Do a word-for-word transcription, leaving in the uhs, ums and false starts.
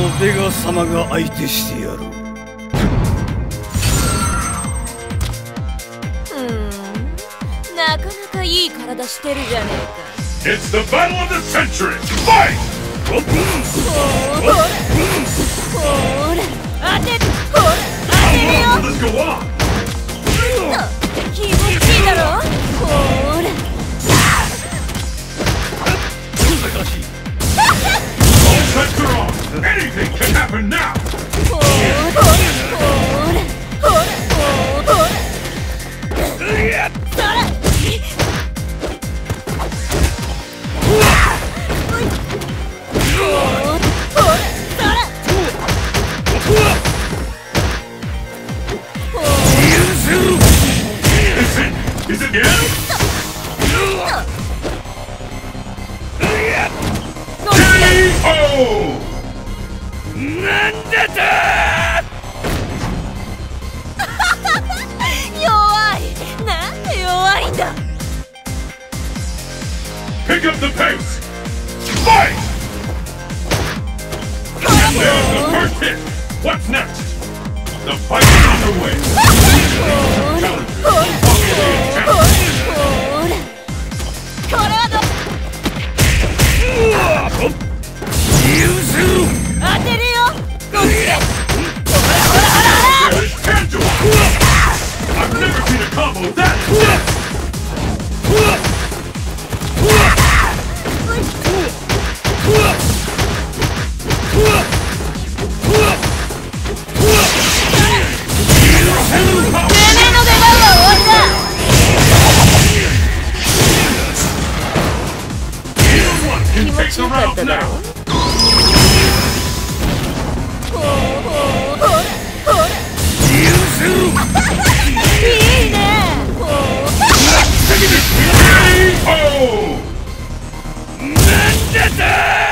のベガ様が相手してやる。 なかなかいい体してるじゃねえか。 It's the battle of the century! Fight! ほらほら当てる、ほら当てるよ。 How long will this go on? 気持ちいいだろ。ほら難しい。 All bets are on! Anything can happen now! ほらほらほらほらそれ Is it again? K O! なんだと弱い。なんで弱いんだ。 Pick up the pace! Fight! And there's the first hit! What's next? The fight is underway! I've never seen a combo that intense! Can take the round now! K O!